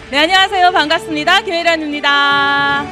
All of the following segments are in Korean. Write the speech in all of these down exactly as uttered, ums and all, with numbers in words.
네, 안녕하세요. 반갑습니다. 김혜란입니다.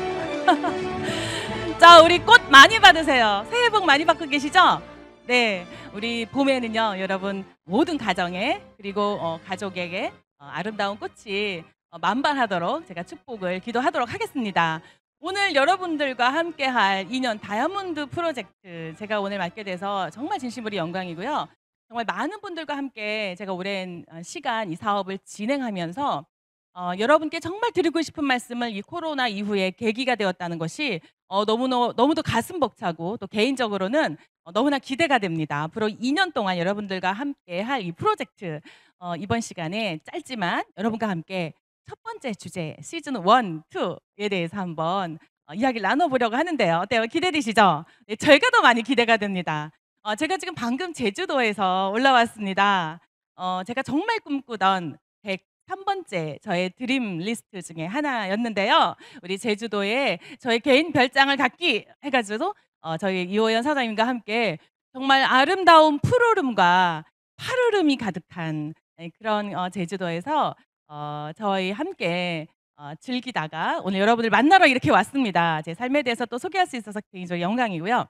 자, 우리 꽃 많이 받으세요. 새해 복 많이 받고 계시죠? 네, 우리 봄에는요, 여러분 모든 가정에 그리고 어, 가족에게 어, 아름다운 꽃이 어, 만발하도록 제가 축복을 기도하도록 하겠습니다. 오늘 여러분들과 함께할 이 년 다이아몬드 프로젝트, 제가 오늘 맡게 돼서 정말 진심으로 영광이고요. 정말 많은 분들과 함께 제가 오랜 어, 시간 이 사업을 진행하면서 어, 여러분께 정말 드리고 싶은 말씀을 이 코로나 이후에 계기가 되었다는 것이 어, 너무너, 너무도 가슴 벅차고 또 개인적으로는 어, 너무나 기대가 됩니다. 앞으로 이 년 동안 여러분들과 함께 할 이 프로젝트, 어, 이번 시간에 짧지만 여러분과 함께 첫 번째 주제 시즌 일, 이에 대해서 한번 어, 이야기를 나눠보려고 하는데요. 어때요? 기대되시죠? 네, 저희가 더 많이 기대가 됩니다. 어, 제가 지금 방금 제주도에서 올라왔습니다. 어, 제가 정말 꿈꾸던 백삼 번째 저의 드림 리스트 중에 하나였는데요. 우리 제주도에 저의 개인 별장을 갖기 해가지고 어, 저희 이호연 사장님과 함께 정말 아름다운 푸르름과 파르름이 가득한 네, 그런 어, 제주도에서 어, 저희 함께 어, 즐기다가 오늘 여러분을 만나러 이렇게 왔습니다. 제 삶에 대해서 또 소개할 수 있어서 굉장히 영광이고요.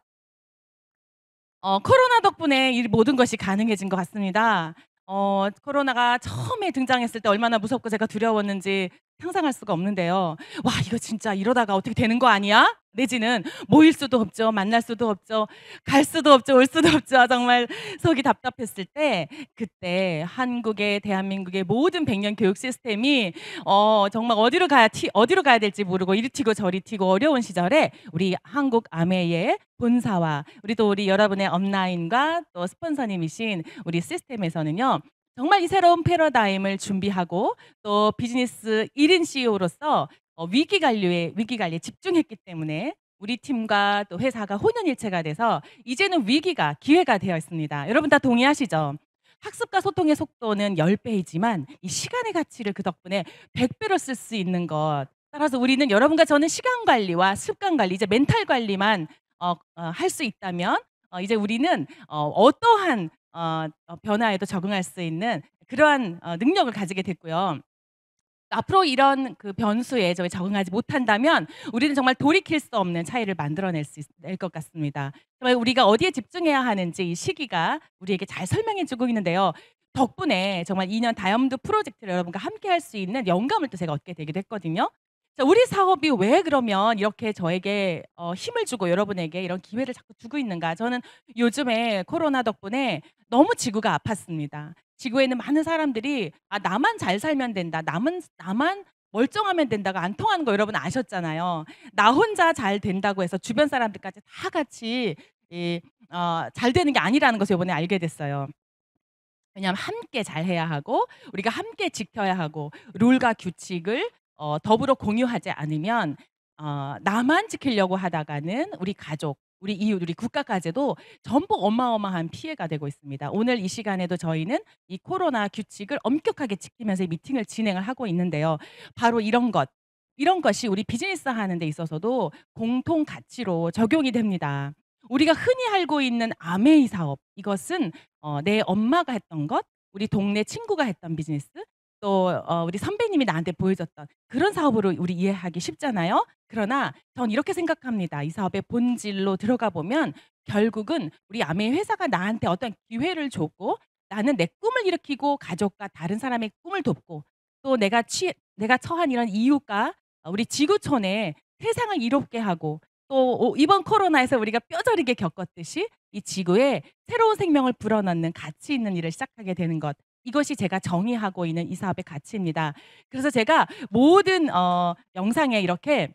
어, 코로나 덕분에 이 모든 것이 가능해진 것 같습니다. 어, 코로나가 처음에 등장했을 때 얼마나 무섭고 제가 두려웠는지 상상할 수가 없는데요. 와, 이거 진짜 이러다가 어떻게 되는 거 아니야? 내지는 모일 수도 없죠. 만날 수도 없죠. 갈 수도 없죠. 올 수도 없죠. 정말 속이 답답했을 때 그때 한국의 대한민국의 모든 백 년 교육 시스템이 어, 정말 어디로 가야 티, 어디로 가야 될지 모르고 이리 튀고 저리 튀고 어려운 시절에 우리 한국 아메의 본사와 우리 또 우리 여러분의 업라인과 또 스폰서님이신 우리 시스템에서는요. 정말 이 새로운 패러다임을 준비하고 또 비즈니스 일 인 씨이오로서 어, 위기 관리에 위기 관리에 집중했기 때문에 우리 팀과 또 회사가 혼연일체가 돼서 이제는 위기가 기회가 되어 있습니다. 여러분 다 동의하시죠? 학습과 소통의 속도는 십 배이지만 이 시간의 가치를 그 덕분에 백 배로 쓸 수 있는 것. 따라서 우리는 여러분과 저는 시간 관리와 습관 관리, 이제 멘탈 관리만 어, 어, 할 수 있다면 어, 이제 우리는 어, 어떠한 어, 어, 변화에도 적응할 수 있는 그러한 어, 능력을 가지게 됐고요. 앞으로 이런 그 변수에 저희 적응하지 못한다면 우리는 정말 돌이킬 수 없는 차이를 만들어낼 수 있을 것 같습니다. 정말 우리가 어디에 집중해야 하는지 이 시기가 우리에게 잘 설명해주고 있는데요. 덕분에 정말 이 년 다이아몬드 프로젝트를 여러분과 함께 할 수 있는 영감을 또 제가 얻게 되기도 했거든요. 자, 우리 사업이 왜 그러면 이렇게 저에게 어, 힘을 주고 여러분에게 이런 기회를 자꾸 주고 있는가? 저는 요즘에 코로나 덕분에 너무 지구가 아팠습니다. 지구에는 많은 사람들이 아, 나만 잘 살면 된다. 남은 나만 멀쩡하면 된다가 안 통하는 거 여러분 아셨잖아요. 나 혼자 잘 된다고 해서 주변 사람들까지 다 같이 이, 어, 잘 되는 게 아니라는 것을 이번에 알게 됐어요. 왜냐하면 함께 잘해야 하고 우리가 함께 지켜야 하고 룰과 규칙을 어, 더불어 공유하지 않으면 어, 나만 지키려고 하다가는 우리 가족, 우리 이웃, 우리 국가까지도 전부 어마어마한 피해가 되고 있습니다. 오늘 이 시간에도 저희는 이 코로나 규칙을 엄격하게 지키면서 이 미팅을 진행을 하고 있는데요. 바로 이런 것, 이런 것이 우리 비즈니스 하는 데 있어서도 공통 가치로 적용이 됩니다. 우리가 흔히 알고 있는 아메이 사업, 이것은 어, 내 엄마가 했던 것, 우리 동네 친구가 했던 비즈니스, 또 어, 우리 선배님이 나한테 보여줬던 그런 사업으로 우리 이해하기 쉽잖아요. 그러나 전 이렇게 생각합니다. 이 사업의 본질로 들어가 보면 결국은 우리 아메이 회사가 나한테 어떤 기회를 줬고 나는 내 꿈을 일으키고 가족과 다른 사람의 꿈을 돕고 또 내가 취, 내가 처한 이런 이웃과 우리 지구촌에 세상을 이롭게 하고 또 이번 코로나에서 우리가 뼈저리게 겪었듯이 이 지구에 새로운 생명을 불어넣는 가치 있는 일을 시작하게 되는 것. 이것이 제가 정의하고 있는 이 사업의 가치입니다. 그래서 제가 모든 어, 영상에 이렇게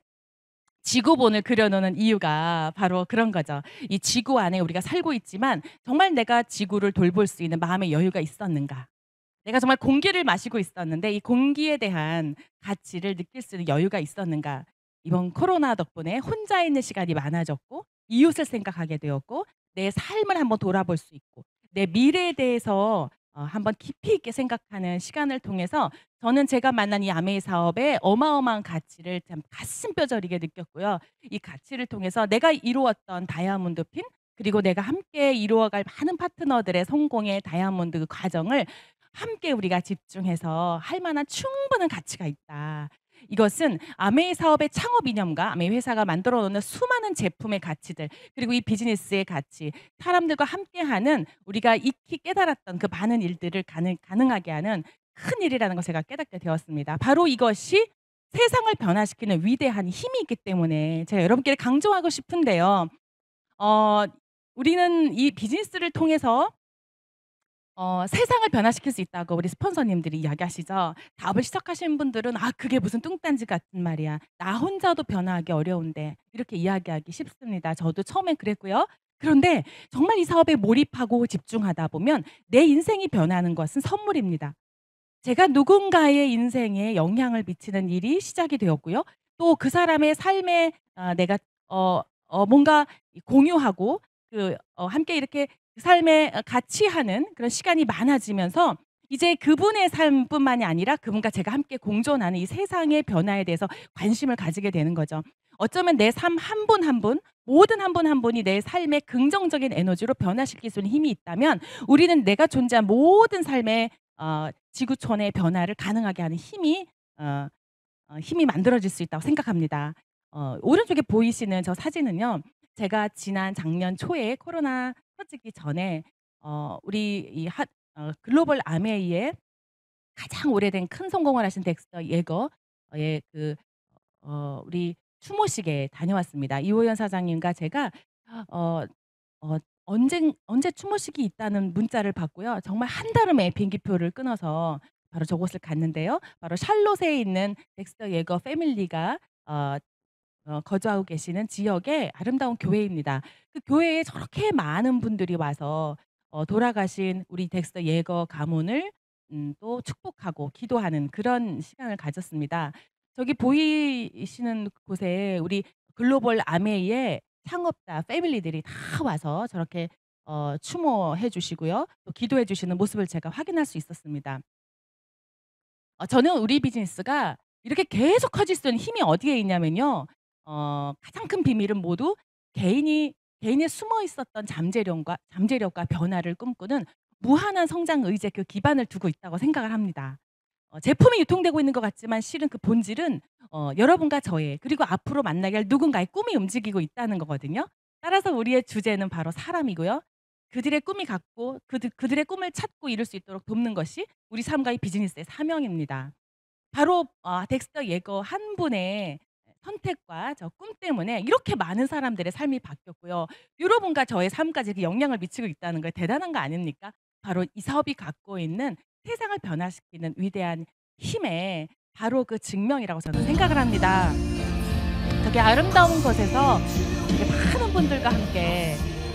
지구본을 그려놓는 이유가 바로 그런 거죠. 이 지구 안에 우리가 살고 있지만 정말 내가 지구를 돌볼 수 있는 마음의 여유가 있었는가? 내가 정말 공기를 마시고 있었는데 이 공기에 대한 가치를 느낄 수 있는 여유가 있었는가? 이번 코로나 덕분에 혼자 있는 시간이 많아졌고 이웃을 생각하게 되었고 내 삶을 한번 돌아볼 수 있고 내 미래에 대해서 어, 한번 깊이 있게 생각하는 시간을 통해서 저는 제가 만난 이 아메이 사업의 어마어마한 가치를 참 가슴 뼈저리게 느꼈고요. 이 가치를 통해서 내가 이루었던 다이아몬드 핀 그리고 내가 함께 이루어갈 많은 파트너들의 성공의 다이아몬드 과정을 함께 우리가 집중해서 할 만한 충분한 가치가 있다. 이것은 아메이 사업의 창업 이념과 아메이 회사가 만들어 놓는 수많은 제품의 가치들, 그리고 이 비즈니스의 가치, 사람들과 함께하는 우리가 익히 깨달았던 그 많은 일들을 가능 가능하게 하는 큰 일이라는 걸 제가 깨닫게 되었습니다. 바로 이것이 세상을 변화시키는 위대한 힘이 있기 때문에 제가 여러분께 강조하고 싶은데요. 어 우리는 이 비즈니스를 통해서 어 세상을 변화시킬 수 있다고 우리 스폰서님들이 이야기하시죠. 사업을 시작하신 분들은 "아 그게 무슨 뚱딴지 같은 말이야. 나 혼자도 변화하기 어려운데." 이렇게 이야기하기 쉽습니다. 저도 처음엔 그랬고요. 그런데 정말 이 사업에 몰입하고 집중하다 보면 내 인생이 변하는 것은 선물입니다. 제가 누군가의 인생에 영향을 미치는 일이 시작이 되었고요. 또 그 사람의 삶에 아 내가 어 어 뭔가 이 공유하고 그 어 함께 이렇게 삶에 어 같이 하는 그런 시간이 많아지면서 이제 그분의 삶뿐만이 아니라 그분과 제가 함께 공존하는 이 세상의 변화에 대해서 관심을 가지게 되는 거죠. 어쩌면 내 삶 한 분 한 분, 모든 한 분 한 분이 내 삶에 긍정적인 에너지로 변화시킬 수 있는 힘이 있다면 우리는 내가 존재한 모든 삶의 어 지구촌의 변화를 가능하게 하는 힘이 어 어 힘이 만들어질 수 있다고 생각합니다. 어 오른쪽에 보이시는 저 사진은요. 제가 지난 작년 초에 코로나 터지기 전에 어 우리 이 핫 어 글로벌 아메이의 가장 오래된 큰 성공을 하신 덱스터 예거의 그 어 우리 추모식에 다녀왔습니다. 이호연 사장님과 제가 어 어 언젠 언제 추모식이 있다는 문자를 받고요. 정말 한달음에 비행기표를 끊어서 바로 저곳을 갔는데요. 바로 샬롯에 있는 덱스터 예거 패밀리가 어 어 거주하고 계시는 지역의 아름다운 교회입니다. 그 교회에 저렇게 많은 분들이 와서 어 돌아가신 우리 덱스터 예거 가문을 음 또 축복하고 기도하는 그런 시간을 가졌습니다. 저기 보이시는 곳에 우리 글로벌 아메이의 창업자 패밀리들이 다 와서 저렇게 어 추모해 주시고요. 또 기도해 주시는 모습을 제가 확인할 수 있었습니다. 어 저는 우리 비즈니스가 이렇게 계속 커질 수 있는 힘이 어디에 있냐면요. 어 가장 큰 비밀은 모두 개인이 개인의 숨어 있었던 잠재력과 잠재력과 변화를 꿈꾸는 무한한 성장 의지에 그 기반을 두고 있다고 생각을 합니다. 어 제품이 유통되고 있는 것 같지만 실은 그 본질은 어 여러분과 저의 그리고 앞으로 만나게 할 누군가의 꿈이 움직이고 있다는 거거든요. 따라서 우리의 주제는 바로 사람이고요. 그들의 꿈이 갖고 그들 그들의 꿈을 찾고 이룰 수 있도록 돕는 것이 우리 삶과 이 비즈니스의 사명입니다. 바로 아 덱스터 예거 한 분의 선택과 저 꿈 때문에 이렇게 많은 사람들의 삶이 바뀌었고요. 여러분과 저의 삶까지 이렇게 영향을 미치고 있다는 거 대단한 거 아닙니까? 바로 이 사업이 갖고 있는 세상을 변화시키는 위대한 힘의 바로 그 증명이라고 저는 생각을 합니다. 저기 아름다운 곳에서 되게 많은 분들과 함께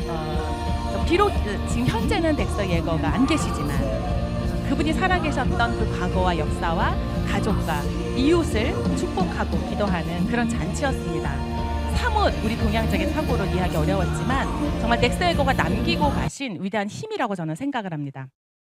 어 비록 그 지금 현재는 덱스터 예거가 안 계시지만 그분이 살아계셨던 그 과거와 역사와 가족과 이웃을 축복하고 기도하는 그런 잔치였습니다. 사뭇 우리 동양적인 사고로 이해하기 어려웠지만 정말 덱스터 예거가 남기고 가신 위대한 힘이라고 저는 생각을 합니다.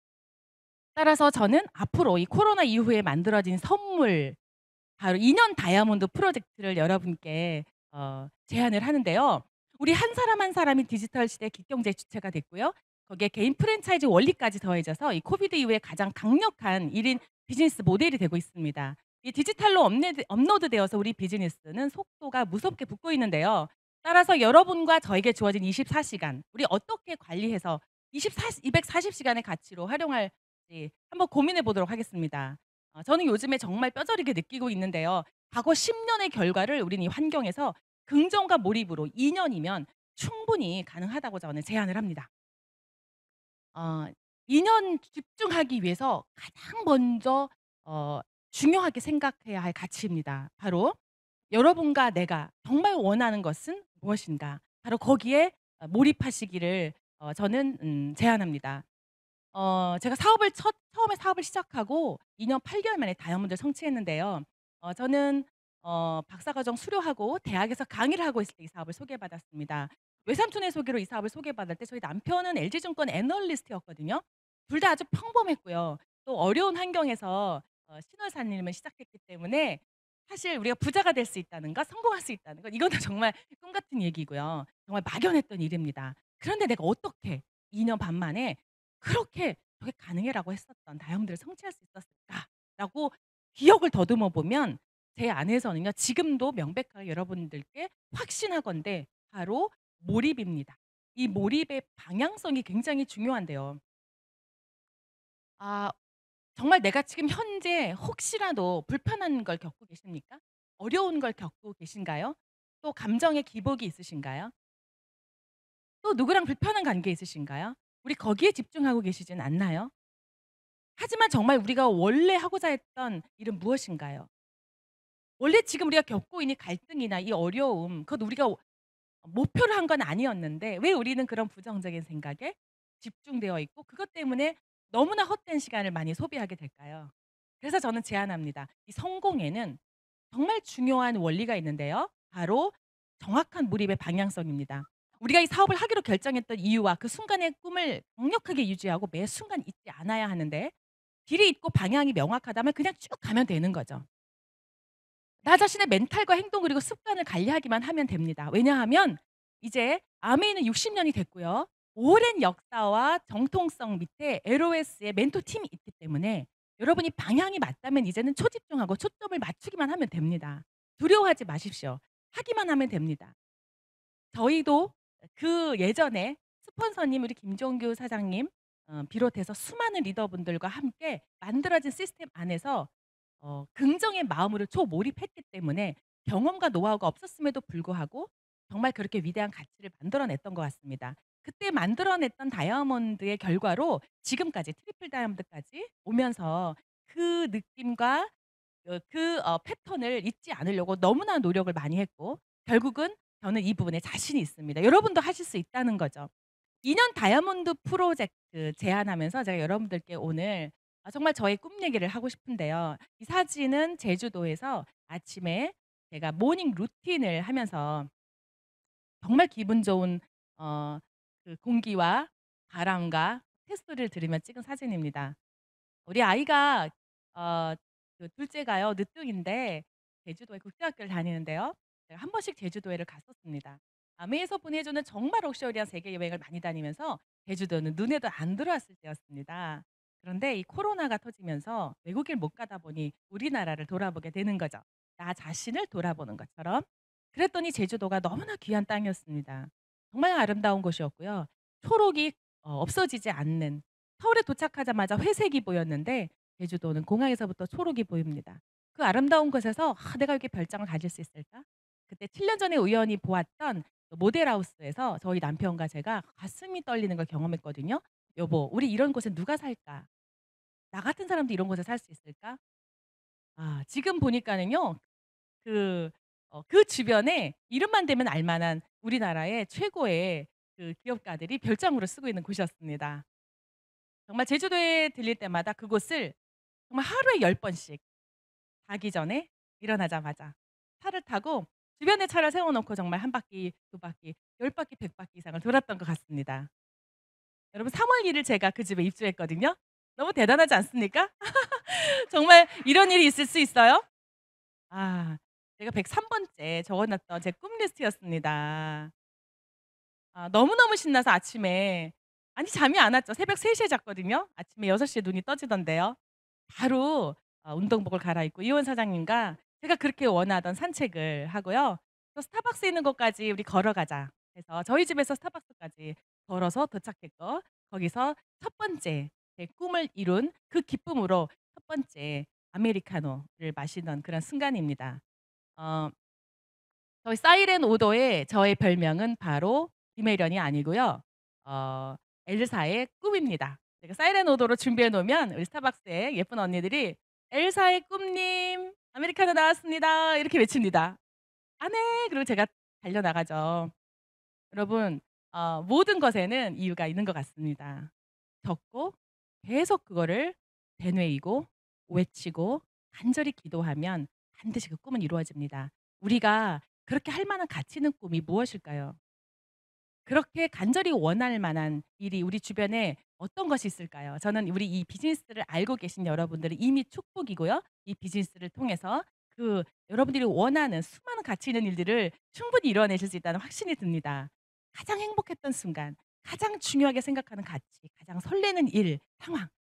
따라서 저는 앞으로 이 코로나 이후에 만들어진 선물 바로 이 년 다이아몬드 프로젝트를 여러분께 어 제안을 하는데요. 우리 한 사람 한 사람이 디지털 시대 기경제의 주체가 됐고요. 거기에 개인 프랜차이즈 원리까지 더해져서 이 코비드 이후에 가장 강력한 일 인 비즈니스 모델이 되고 있습니다. 이 디지털로 업네드 업로드되어서 우리 비즈니스는 속도가 무섭게 붙고 있는데요. 따라서 여러분과 저에게 주어진 이십사 시간 우리 어떻게 관리해서 이십사 이백사십 시간의 가치로 활용할지 한번 고민해 보도록 하겠습니다. 어 저는 요즘에 정말 뼈저리게 느끼고 있는데요. 과거 십 년의 결과를 우리는 이 환경에서 긍정과 몰입으로 이 년이면 충분히 가능하다고 저는 제안을 합니다. 어 이 년 집중하기 위해서 가장 먼저 어 중요하게 생각해야 할 가치입니다. 바로 여러분과 내가 정말 원하는 것은 무엇인가? 바로 거기에 어 몰입하시기를 어 저는 음 제안합니다. 어 제가 사업을 첫 처음에 사업을 시작하고 이 년 팔 개월 만에 다이아몬드를 성취했는데요. 어 저는 어 박사과정 수료하고 대학에서 강의를 하고 있을 때 이 사업을 소개받았습니다. 외삼촌의 소개로 이 사업을 소개받을 때 저희 남편은 엘지증권 애널리스트였거든요. 둘 다 아주 평범했고요. 또 어려운 환경에서 어 신혼살림을 시작했기 때문에 사실 우리가 부자가 될 수 있다는 것, 성공할 수 있다는 것 이거는 정말 꿈 같은 얘기고요. 정말 막연했던 일입니다. 그런데 내가 어떻게 이 년 반 만에 그렇게 '어떻게 가능해?'라고 했었던 다형들을 성취할 수 있었을까?'라고 기억을 더듬어 보면 제 안에서는요 지금도 명백하게 여러분들께 확신하건대 바로 몰입입니다. 이 몰입의 방향성이 굉장히 중요한데요. 아 정말 내가 지금 현재 혹시라도 불편한 걸 겪고 계십니까? 어려운 걸 겪고 계신가요? 또 감정의 기복이 있으신가요? 또 누구랑 불편한 관계 있으신가요? 우리 거기에 집중하고 계시진 않나요? 하지만 정말 우리가 원래 하고자 했던 일은 무엇인가요? 원래 지금 우리가 겪고 있는 갈등이나 이 어려움 그것 우리가 워 목표로 한 건 아니었는데 왜 우리는 그런 부정적인 생각에 집중되어 있고 그것 때문에 너무나 헛된 시간을 많이 소비하게 될까요? 그래서 저는 제안합니다. 이 성공에는 정말 중요한 원리가 있는데요. 바로 정확한 몰입의 방향성입니다. 우리가 이 사업을 하기로 결정했던 이유와 그 순간의 꿈을 강력하게 유지하고 매 순간 잊지 않아야 하는데 길이 있고 방향이 명확하다면 그냥 쭉 가면 되는 거죠. 나 자신의 멘탈과 행동 그리고 습관을 관리하기만 하면 됩니다. 왜냐하면 이제 아메이는 육십 년이 됐고요. 오랜 역사와 정통성 밑에 엘오에스의 멘토 팀이 있기 때문에 여러분이 방향이 맞다면 이제는 초집중하고 초점을 맞추기만 하면 됩니다. 두려워하지 마십시오. 하기만 하면 됩니다. 저희도 그 예전에 스폰서님 우리 김종규 사장님 어 비롯해서 수많은 리더분들과 함께 만들어진 시스템 안에서 어 긍정의 마음으로 초몰입했기 때문에 경험과 노하우가 없었음에도 불구하고 정말 그렇게 위대한 가치를 만들어 냈던 것 같습니다. 그때 만들어 냈던 다이아몬드의 결과로 지금까지 트리플 다이아몬드까지 오면서 그 느낌과 어 그 어 패턴을 잊지 않으려고 너무나 노력을 많이 했고 결국은 저는 이 부분에 자신이 있습니다. 여러분도 하실 수 있다는 거죠. 이 년 다이아몬드 프로젝트 제안하면서 제가 여러분들께 오늘 아 정말 저의 꿈 얘기를 하고 싶은데요. 이 사진은 제주도에서 아침에 제가 모닝 루틴을 하면서 정말 기분 좋은 어 그 공기와 바람과 새소리를 들으며 찍은 사진입니다. 우리 아이가 어 그 둘 째가요 늦둥인데 제주도에 국제학교를 다니는데요. 제가 한 번씩 제주도에를 갔었습니다. 아메에서 보내주는 정말 럭셔리한 세계 여행을 많이 다니면서 제주도는 눈에도 안 들어왔을 때였습니다. 그런데 이 코로나가 터지면서 외국을 못 가다 보니 우리나라를 돌아보게 되는 거죠. 나 자신을 돌아보는 것처럼. 그랬더니 제주도가 너무나 귀한 땅이었습니다. 정말 아름다운 곳이었고요. 초록이 어 없어지지 않는 서울에 도착하자마자 회색이 보였는데 제주도는 공항에서부터 초록이 보입니다. 그 아름다운 곳에서 '아 내가 여기 별장을 가질 수 있을까?' 그때 칠 년 전에 우연히 보았던 그 모델하우스에서 저희 남편과 제가 가슴이 떨리는 걸 경험했거든요. "여보 우리 이런 곳에 누가 살까? 나 같은 사람도 이런 곳에 살 수 있을까?" 아 지금 보니까는요. 그 어 그 주변에 이름만 대면 알 만한 우리나라의 최고의 그 기업가들이 별장으로 쓰고 있는 곳이었습니다. 정말 제주도에 들릴 때마다 그곳을 정말 하루에 열 번씩 자기 전에 일어나자마자 차를 타고 주변에 차를 세워 놓고 정말 한 바퀴, 두 바퀴, 열 바퀴, 백 바퀴 이상을 돌았던 것 같습니다. 여러분 삼월 일 일 제가 그 집에 입주했거든요. 너무 대단하지 않습니까? 정말 이런 일이 있을 수 있어요? 아 제가 백삼 번째 적어 놨던 제 꿈 리스트였습니다. 아 너무너무 신나서 아침에 아니 잠이 안 왔죠. 새벽 세 시에 잤거든요. 아침에 여섯 시에 눈이 떠지던데요. 바로 어 운동복을 갈아입고 이혼 사장님과 제가 그렇게 원하던 산책을 하고요. 또 스타벅스 있는 곳까지 "우리 걸어가자." 해서 저희 집에서 스타벅스까지 걸어서 도착했고 거기서 첫 번째 제 꿈을 이룬 그 기쁨으로 첫 번째 아메리카노를 마시던 그런 순간입니다. 어 저희 사이렌 오더의 저의 별명은 바로 김혜련이 아니고요. 어 엘사의 꿈입니다. 제가 사이렌 오더로 준비해 놓으면 우리 스타벅스의 예쁜 언니들이 "엘사의 꿈님 아메리카노 나왔습니다." 이렇게 외칩니다. "아 네." 그러고 제가 달려나가죠. 여러분 어 모든 것에는 이유가 있는 것 같습니다. 적고 계속 그거를 되뇌이고 외치고 간절히 기도하면 반드시 그 꿈은 이루어집니다. 우리가 그렇게 할 만한 가치 있는 꿈이 무엇일까요? 그렇게 간절히 원할 만한 일이 우리 주변에 어떤 것이 있을까요? 저는 우리 이 비즈니스를 알고 계신 여러분들은 이미 축복이고요. 이 비즈니스를 통해서 그 여러분들이 원하는 수많은 가치 있는 일들을 충분히 이뤄내실 수 있다는 확신이 듭니다. 가장 행복했던 순간, 가장 중요하게 생각하는 가치, 가장 설레는 일, 상황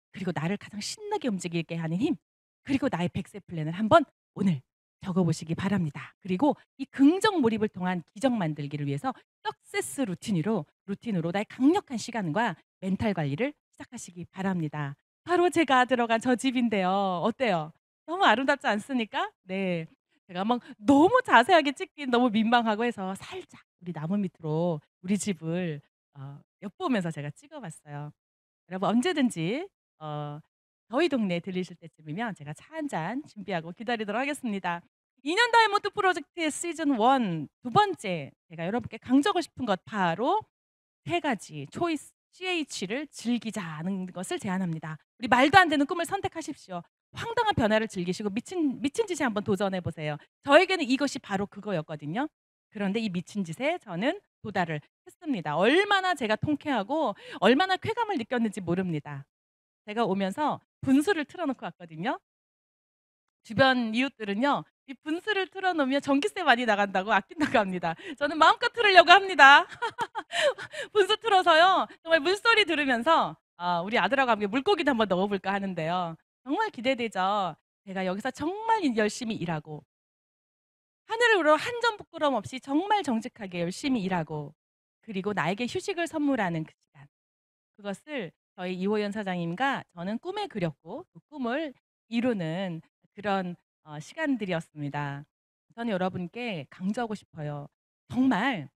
그리고 나를 가장 신나게 움직이게 하는 힘, 그리고 나의 백 세 플랜을 한번 오늘 적어 보시기 바랍니다. 그리고 이 긍정 몰입을 통한 기적 만들기를 위해서 석세스 루틴으로 루틴으로 나의 강력한 시간과 멘탈 관리를 시작하시기 바랍니다. 바로 제가 들어간 저 집인데요. 어때요? 너무 아름답지 않습니까? 네. 제가 막 너무 자세하게 찍긴 너무 민망하고 해서 살짝 우리 나무 밑으로 우리 집을 어 엿보면서 제가 찍어 봤어요. 여러분 언제든지 어 저희 동네에 들리실 때쯤이면 제가 차 한 잔 준비하고 기다리도록 하겠습니다. 이 년 다이아몬드 프로젝트의 시즌 일 두 번째 제가 여러분께 강조하고 싶은 것 바로 세 가지 초이스 씨에이치를 즐기자는 것을 제안합니다. 우리 말도 안 되는 꿈을 선택하십시오. 황당한 변화를 즐기시고 미친 미친 짓에 한번 도전해 보세요. 저에게는 이것이 바로 그거였거든요. 그런데 이 미친 짓에 저는 도달을 했습니다. 얼마나 제가 통쾌하고 얼마나 쾌감을 느꼈는지 모릅니다. 제가 오면서 분수를 틀어 놓고 왔거든요. 주변 이웃들은요. 이 분수를 틀어 놓으면 전기세 많이 나간다고 아낀다고 합니다. 저는 마음껏 틀으려고 합니다. 분수 틀어서요. 정말 물소리 들으면서 아 우리 아들하고 함께 물고기도 한번 넣어 볼까 하는데요. 정말 기대되죠. 제가 여기서 정말 열심히 일하고 하늘을 우러 한 점 부끄럼 없이 정말 정직하게 열심히 일하고 그리고 나에게 휴식을 선물하는 그 시간. 그것을 저희 이호연 사장님과 저는 꿈에 그렸고 그 꿈을 이루는 그런 어 시간들이었습니다. 저는 여러분께 강조하고 싶어요. 정말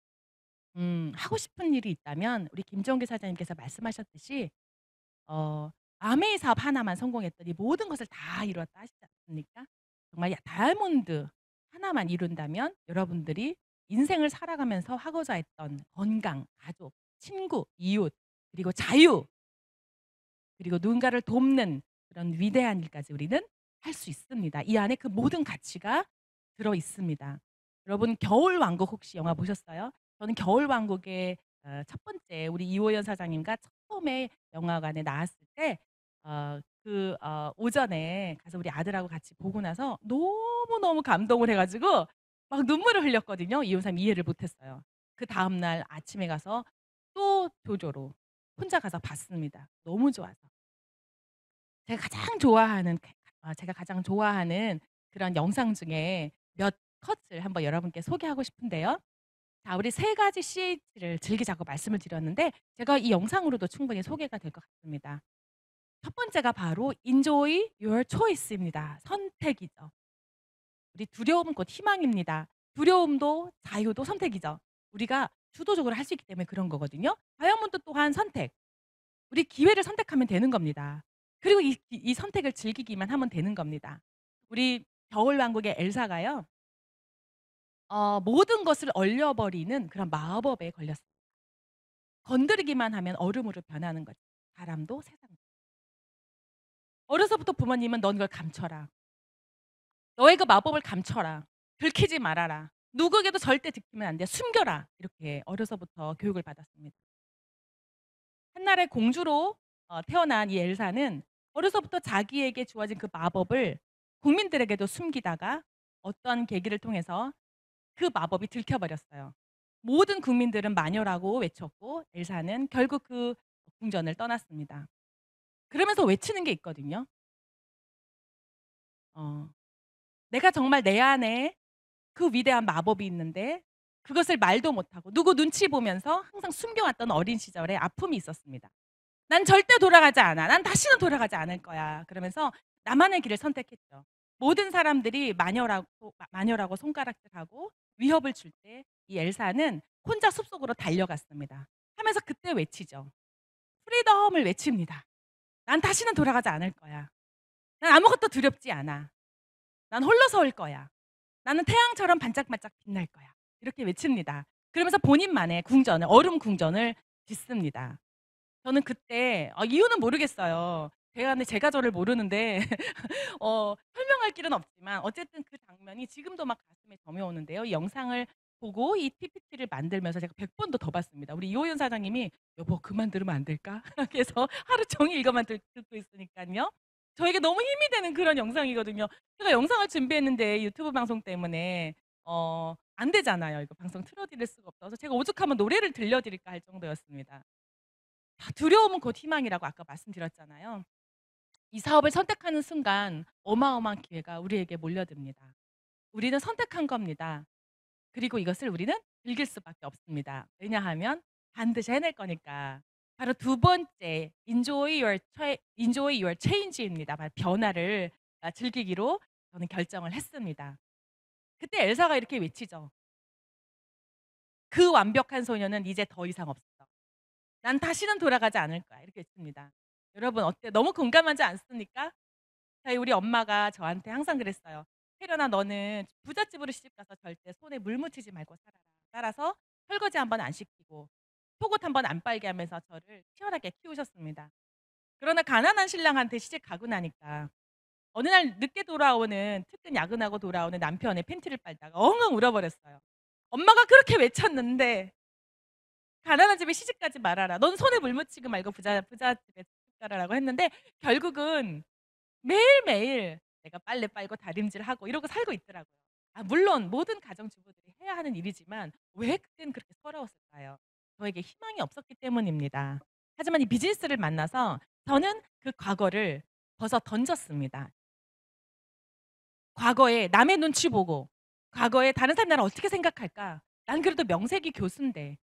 음 하고 싶은 일이 있다면 우리 김정기 사장님께서 말씀하셨듯이 어 아메이 사업 하나만 성공했더니 모든 것을 다 이뤘다 하시지 않습니까? 정말 야 다이아몬드 하나만 이룬다면 여러분들이 인생을 살아가면서 하고자 했던 건강, 가족, 친구, 이웃, 그리고 자유, 그리고 누군가를 돕는 그런 위대한 일까지 우리는 할 수 있습니다. 이 안에 그 모든 가치가 들어 있습니다. 여러분 겨울왕국 혹시 영화 보셨어요? 저는 겨울왕국의 어 첫 번째 우리 이호연 사장님과 처음에 영화관에 나왔을 때 어 그 어 오전에 가서 우리 아들하고 같이 보고 나서 너무너무 감동을 해 가지고 막 눈물을 흘렸거든요. 이호연 사장님 이해를 못 했어요. 그다음 날 아침에 가서 또 조조로 혼자 가서 봤습니다. 너무 좋아서. 제가 가장 좋아하는 아 제가 가장 좋아하는 그런 영상 중에 몇 컷을 한번 여러분께 소개하고 싶은데요. 자 우리 세 가지 씨에이치를 즐기자고 말씀을 드렸는데 제가 이 영상으로도 충분히 소개가 될 것 같습니다. 첫 번째가 바로 enjoy your choice입니다. 선택이죠. 우리 두려움은 곧 희망입니다. 두려움도 자유도 선택이죠. 우리가 주도적으로 할 수 있기 때문에 그런 거거든요. 다이아몬드 또한 선택. 우리 기회를 선택하면 되는 겁니다. 그리고 이 이 선택을 즐기기만 하면 되는 겁니다. 우리 겨울왕국의 엘사가요. 어 모든 것을 얼려버리는 그런 마법에 걸렸어요. 건드리기만 하면 얼음으로 변하는 거죠. 사람도 세상도. 어려서부터 부모님은 "넌 그걸 감춰라. 너의 그 마법을 감춰라. 들키지 말아라. 누구에게도 절대 들키면 안 돼. 숨겨라." 이렇게 어려서부터 교육을 받았습니다. 한나라의 공주로 어 태어난 이 엘사는 어려서부터 자기에게 주어진 그 마법을 국민들에게도 숨기다가 어떤 계기를 통해서 그 마법이 들켜 버렸어요. 모든 국민들은 마녀라고 외쳤고 엘사는 결국 그 궁전을 떠났습니다. 그러면서 외치는 게 있거든요. 어 "내가 정말 내 안에 그 위대한 마법이 있는데 그것을 말도 못하고 누구 눈치 보면서 항상 숨겨왔던 어린 시절에 아픔이 있었습니다. 난 절대 돌아가지 않아. 난 다시는 돌아가지 않을 거야." 그러면서 나만의 길을 선택했죠. 모든 사람들이 마녀라고 마 마녀라고 손가락질하고 위협을 줄 때 이 엘사는 혼자 숲속으로 달려갔습니다. 하면서 그때 외치죠. 프리덤을 외칩니다. "난 다시는 돌아가지 않을 거야. 난 아무것도 두렵지 않아. 난 홀로 설 거야. 나는 태양처럼 반짝반짝 빛날 거야." 이렇게 외칩니다. 그러면서 본인만의 궁전을 얼음 궁전을 짓습니다. 저는 그때 어 이유는 모르겠어요. 제가 근데 제가 저를 모르는데 어 설명할 길은 없지만 어쨌든 그 장면이 지금도 막 가슴에 점여오는데요. 이 영상을 보고 이 피피티를 만들면서 제가 백 번도 더 봤습니다. 우리 이호연 사장님이 "여보 그만 들으면 안 될까?" 그래서 하루 종일 이것만 듣 듣고 있으니깐요. 저에게 너무 힘이 되는 그런 영상이거든요. 제가 영상을 준비했는데 유튜브 방송 때문에 어 안 되잖아요. 이거 방송 틀어 드릴 수가 없어서 제가 오죽하면 노래를 들려 드릴까 할 정도였습니다. 다 두려움은 곧 희망이라고 아까 말씀드렸잖아요. 이 사업을 선택하는 순간 어마어마한 기회가 우리에게 몰려듭니다. 우리는 선택한 겁니다. 그리고 이것을 우리는 즐길 수밖에 없습니다. 왜냐하면 반드시 해낼 거니까. 바로 두 번째 enjoy your cha enjoy your change입니다. 바로 변화를 아 즐기기로 저는 결정을 했습니다. 그때 엘사가 이렇게 외치죠. "그 완벽한 소녀는 이제 더 이상 없어. 난 다시는 돌아가지 않을 거야." 이렇게 외칩니다. 여러분 어때요? 너무 공감하지 않습니까? 저희 우리 엄마가 저한테 항상 그랬어요. "혜련아 너는 부잣집으로 시집가서 절대 손에 물 묻히지 말고 살아라." 따라서 설거지 한 번 안 시키고 속옷 한 번 안 빨게 하면서 저를 치열하게 키우셨습니다. 그러나 가난한 신랑한테 시집 가고 나니까 어느 날 늦게 돌아오는 특근 야근하고 돌아오는 남편의 팬티를 빨다가 엉엉 울어버렸어요. 엄마가 그렇게 외쳤는데 "가난한 집에 시집가지 말아라. 넌 손에 물 묻히고 말고 부자 부잣집에 시집 가라."라고 했는데 결국은 매일매일 내가 빨래 빨고 다림질하고 이러고 살고 있더라고요. 아 물론 모든 가정주부들이 해야 하는 일이지만 왜 그땐 그렇게 서러웠을까요? 저에게 희망이 없었기 때문입니다. 하지만 이 비즈니스를 만나서 저는 그 과거를 벗어 던졌습니다. 과거에 남의 눈치 보고 과거에 '다른 사람이 나를 어떻게 생각할까? 난 그래도 명색이 교수인데.'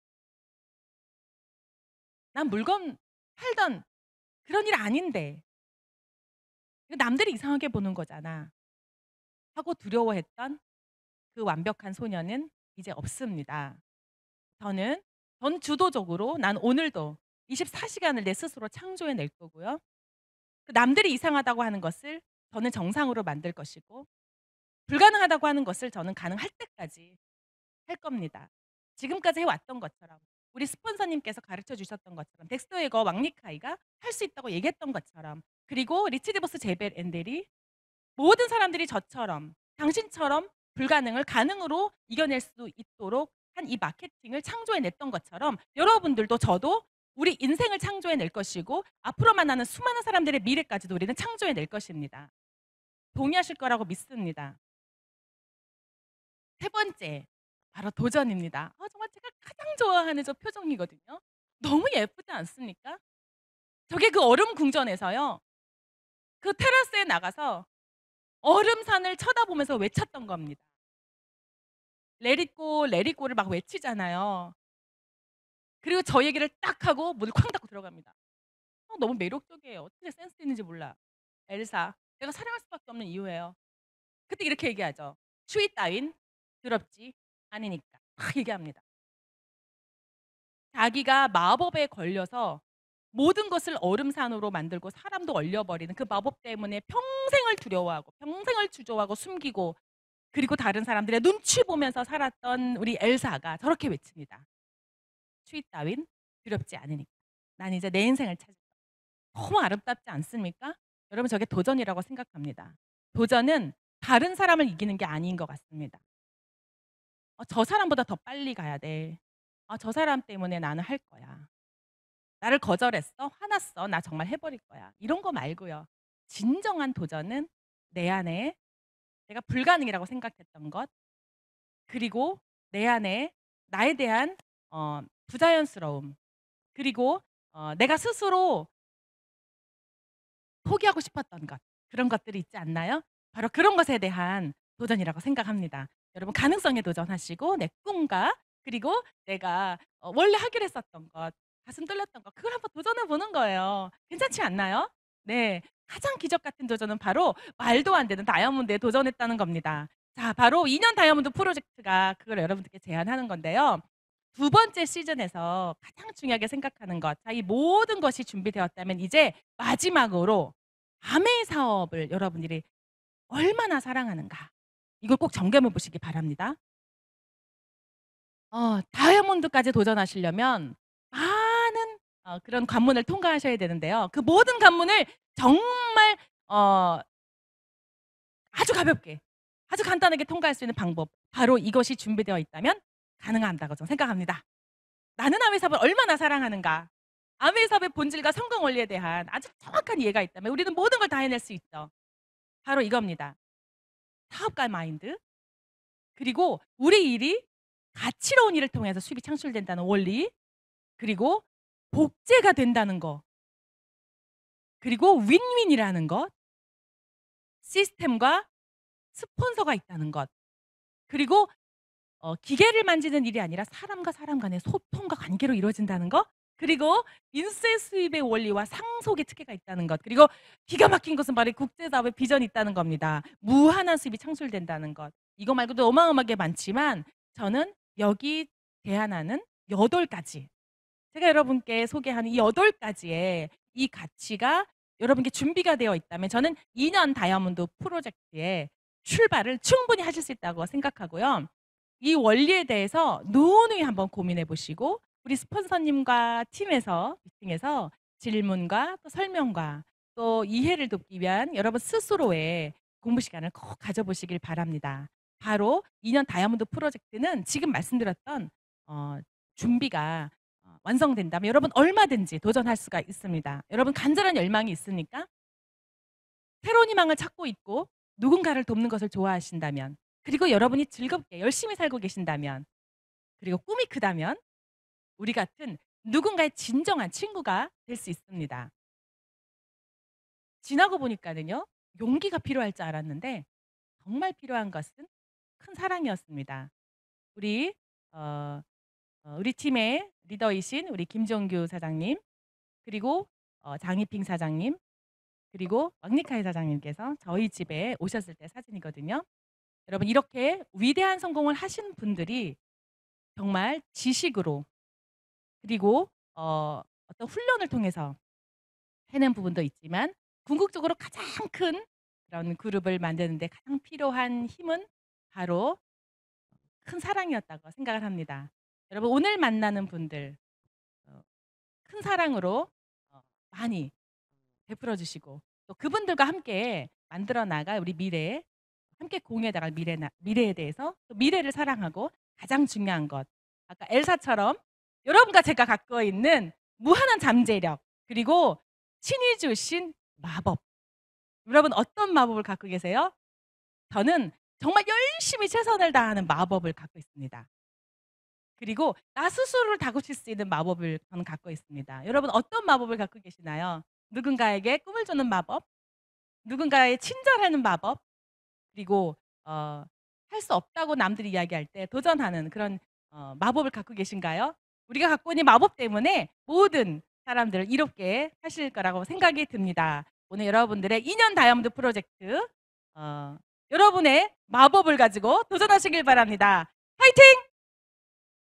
'난 물건 팔던 그런 일 아닌데.' '이거 남들이 이상하게 보는 거잖아.' 하고 두려워했던 그 완벽한 소녀는 이제 없습니다. 저는 전 주도적으로 '난 오늘도 이십사 시간을 내 스스로 창조해 낼 거고요. 그 남들이 이상하다고 하는 것을 저는 정상으로 만들 것이고 불가능하다고 하는 것을 저는 가능할 때까지 할 겁니다.' 지금까지 해 왔던 것처럼 우리 스폰서님께서 가르쳐 주셨던 것처럼 덱스터 웨거 왕리카이가 할 수 있다고 얘기했던 것처럼 그리고 리치 디보스 제벨 엔델이 모든 사람들이 저처럼 당신처럼 불가능을 가능으로 이겨낼 수 있도록 한 이 마케팅을 창조해 냈던 것처럼 여러분들도 저도 우리 인생을 창조해 낼 것이고 앞으로 만나는 수많은 사람들의 미래까지도 우리는 창조해 낼 것입니다. 동의하실 거라고 믿습니다. 세 번째 바로 도전입니다. 아 정말 제가 가장 좋아하는 저 표정이거든요. 너무 예쁘지 않습니까? 저게 그 얼음 궁전에서요. 그 테라스에 나가서 얼음산을 쳐다보면서 외쳤던 겁니다. Let it go, let it go를 막 외치잖아요. 그리고 저 얘기를 딱 하고 문을 쾅 닫고 들어갑니다. 어 너무 매력적이에요. 어떻게 센스 있는지 몰라. 엘사, 내가 사랑할 수밖에 없는 이유예요. 그때 이렇게 얘기하죠. 추위 따윈 두렵지 않으니까. 막 얘기합니다. 자기가 마법에 걸려서 모든 것을 얼음산으로 만들고 사람도 얼려버리는 그 마법 때문에 평생을 두려워하고 평생을 주저하고 숨기고 그리고 다른 사람들의 눈치 보면서 살았던 우리 엘사가 저렇게 외칩니다. "추위 따윈 두렵지 않으니까. 난 이제 내 인생을 찾을 거야." 너무 아름답지 않습니까? 여러분 저게 도전이라고 생각합니다. 도전은 다른 사람을 이기는 게 아닌 것 같습니다. '어 저 사람보다 더 빨리 가야 돼. 아 저 사람 때문에 나는 할 거야. 나를 거절했어? 화났어. 나 정말 해 버릴 거야.' 이런 거 말고요. 진정한 도전은 내 안에 내가 불가능이라고 생각했던 것 그리고 내 안에 나에 대한 어 부자연스러움 그리고 어 내가 스스로 포기하고 싶었던 것 그런 것들이 있지 않나요? 바로 그런 것에 대한 도전이라고 생각합니다. 여러분 가능성에 도전하시고 내 꿈과 그리고 내가 어 원래 하기로 했었던 것 가슴 뚫렸던 것 그걸 한번 도전해 보는 거예요. 괜찮지 않나요? 네. 가장 기적 같은 도전은 바로 말도 안 되는 다이아몬드에 도전했다는 겁니다. 자 바로 이 년 다이아몬드 프로젝트가 그걸 여러분들께 제안하는 건데요. 두 번째 시즌에서 가장 중요하게 생각하는 것 자 이 모든 것이 준비되었다면 이제 마지막으로 아메이 사업을 여러분들이 얼마나 사랑하는가 이걸 꼭 점검해 보시기 바랍니다. 어 다이아몬드까지 도전하시려면 많은 어 그런 관문을 통과하셔야 되는데요. 그 모든 관문을 정말 어 아주 가볍게 아주 간단하게 통과할 수 있는 방법 바로 이것이 준비되어 있다면 가능하다고 저는 생각합니다. 나는 아메이 사업을 얼마나 사랑하는가. 아메이 사업의 본질과 성공 원리에 대한 아주 정확한 이해가 있다면 우리는 모든 걸 다 해낼 수 있죠. 바로 이겁니다. 사업가 마인드 그리고 우리 일이 가치로운 일을 통해서 수입이 창출된다는 원리 그리고 복제가 된다는 거, 그리고 윈윈이라는 것, 시스템과 스폰서가 있다는 것, 그리고 어 기계를 만지는 일이 아니라 사람과 사람 간의 소통과 관계로 이루어진다는 거, 그리고 인쇄 수입의 원리와 상속의 특혜가 있다는 것, 그리고 기가 막힌 것은 바로 국제사업의 비전이 있다는 겁니다. 무한한 수입이 창출된다는 것. 이거 말고도 어마어마하게 많지만 저는 여기 제안하는 여덟 가지, 제가 여러분께 소개하는 이 여덟 가지의 이 가치가 여러분께 준비가 되어 있다면 저는 이 년 다이아몬드 프로젝트의 출발을 충분히 하실 수 있다고 생각하고요. 이 원리에 대해서 누누이 한번 고민해 보시고 우리 스폰서님과 팀에서 미팅에서 질문과 또 설명과 또 이해를 돕기 위한 여러분 스스로의 공부 시간을 꼭 가져보시길 바랍니다. 바로 이 년 다이아몬드 프로젝트는 지금 말씀드렸던 어, 준비가 어, 완성된다면 여러분 얼마든지 도전할 수가 있습니다. 여러분 간절한 열망이 있으니까 새로운 희망을 찾고 있고 누군가를 돕는 것을 좋아하신다면, 그리고 여러분이 즐겁게 열심히 살고 계신다면, 그리고 꿈이 크다면 우리 같은 누군가의 진정한 친구가 될 수 있습니다. 지나고 보니까는요, 용기가 필요할 줄 알았는데 정말 필요한 것은 큰 사랑이었습니다. 우리 어, 어, 우리 팀의 리더이신 우리 김종규 사장님, 그리고 어, 장희핑 사장님, 그리고 왕리카이 사장님께서 저희 집에 오셨을 때 사진이거든요. 여러분 이렇게 위대한 성공을 하신 분들이 정말 지식으로, 그리고 어, 어떤 훈련을 통해서 해낸 부분도 있지만 궁극적으로 가장 큰 그런 그룹을 만드는데 가장 필요한 힘은 바로 큰 사랑이었다고 생각을 합니다. 여러분 오늘 만나는 분들 어, 큰 사랑으로 어, 많이 베풀어 주시고 또 그분들과 함께 만들어 나갈 우리 미래, 함께 공유해 나갈 미래, 미래에 대해서 또 미래를 사랑하고 가장 중요한 것, 아까 엘사처럼 여러분과 제가 갖고 있는 무한한 잠재력, 그리고 신이 주신 마법. 여러분 어떤 마법을 갖고 계세요? 저는 정말 열심히 최선을 다하는 마법을 갖고 있습니다. 그리고 나 스스로를 다그칠 수 있는 마법을 저는 갖고 있습니다. 여러분 어떤 마법을 갖고 계시나요? 누군가에게 꿈을 주는 마법, 누군가의 친절하는 마법, 그리고 어, 할 수 없다고 남들이 이야기할 때 도전하는 그런 어, 마법을 갖고 계신가요? 우리가 갖고 있는 마법 때문에 모든 사람들을 이롭게 하실 거라고 생각이 듭니다. 오늘 여러분들의 이 년 다이아몬드 프로젝트 어, 여러분의 마법을 가지고 도전하시길 바랍니다. 화이팅!